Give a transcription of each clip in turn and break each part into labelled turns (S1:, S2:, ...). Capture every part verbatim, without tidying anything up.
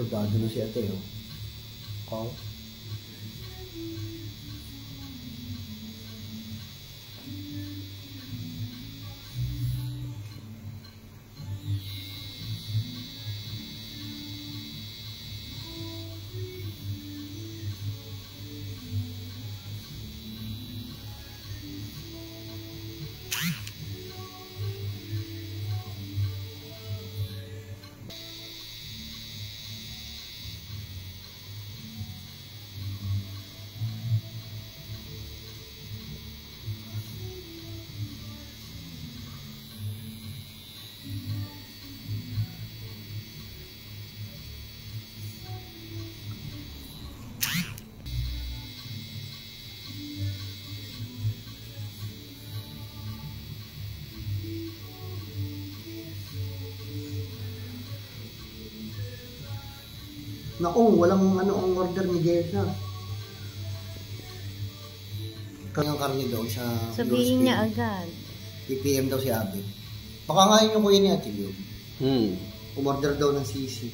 S1: Barkado na si ate, oh. Oh. Naku, walang ano ang order ni Jessa. Kanyang karne daw sa...
S2: Sabihin niya agad.
S1: P P M daw si Abby. Baka nga yun yung kuya ni Ate Leo.
S3: Hmm.
S1: Umorder daw ng sisig.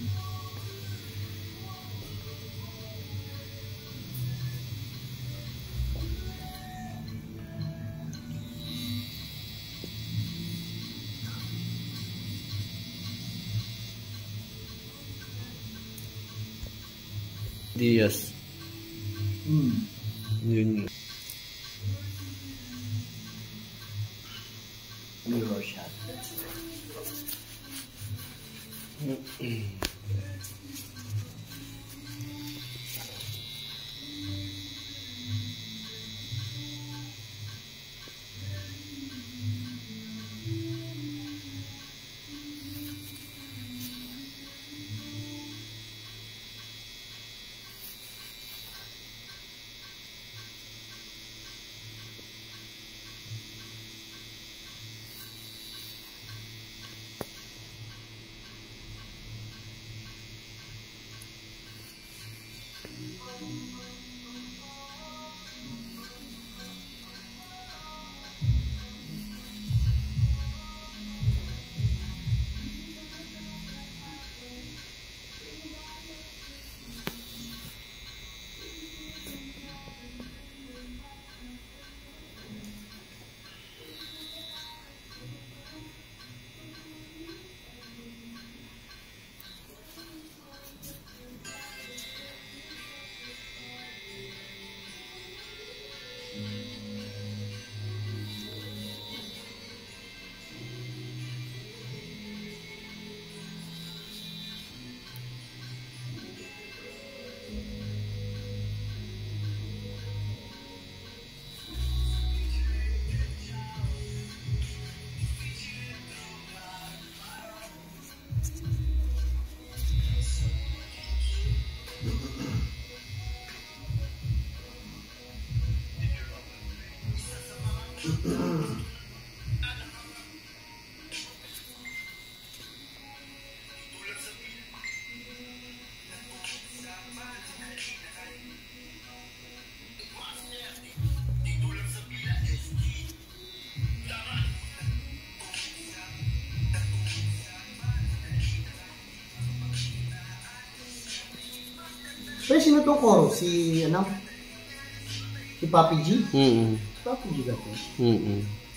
S3: Diaz.
S1: Hmm.
S3: Yun.
S1: Mirror shot. Pero sino itong chorus? Si, ano? Si Papi G?
S3: Mm-mm.
S1: Papi G ba ito?
S3: Mm-mm.